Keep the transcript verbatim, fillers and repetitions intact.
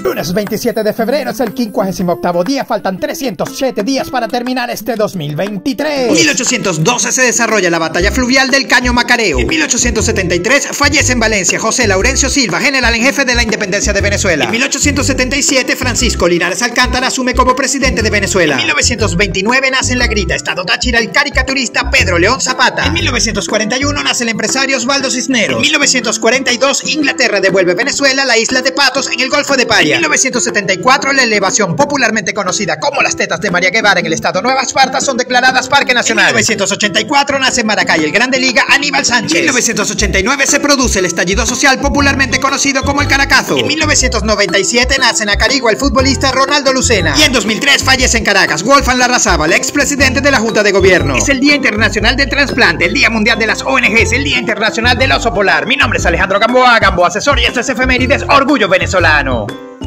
Lunes veintisiete de febrero es el quincuagésimo octavo día, faltan trescientos siete días para terminar este dos mil veintitrés. En mil ochocientos doce se desarrolla la batalla fluvial del Caño Macareo. En mil ochocientos setenta y tres fallece en Valencia José Laurencio Silva, general en jefe de la independencia de Venezuela. En mil ochocientos setenta y siete Francisco Linares Alcántara asume como presidente de Venezuela. En mil novecientos veintinueve nace en La Grita, estado Táchira, el caricaturista Pedro León Zapata. En mil novecientos cuarenta y uno nace el empresario Osvaldo Cisneros. En mil novecientos cuarenta y dos Inglaterra devuelve a Venezuela la isla de Patos en el Golfo de Paria. En mil novecientos setenta y cuatro la elevación popularmente conocida como las tetas de María Guevara en el estado Nueva Esparta son declaradas Parque Nacional. En mil novecientos ochenta y cuatro nace en Maracay el Grande Liga Aníbal Sánchez. En mil novecientos ochenta y nueve se produce el estallido social popularmente conocido como el Caracazo. En mil novecientos noventa y siete nace en Acarigua el futbolista Ronaldo Lucena. Y en dos mil tres fallece en Caracas Wolfgang Larrazábal, expresidente de la Junta de Gobierno. Es el Día Internacional del Trasplante, el Día Mundial de las O N Ges, el Día Internacional del Oso Polar. Mi nombre es Alejandro Gamboa, Gamboa Asesor, y esto es Efemérides Orgullo Venezolano.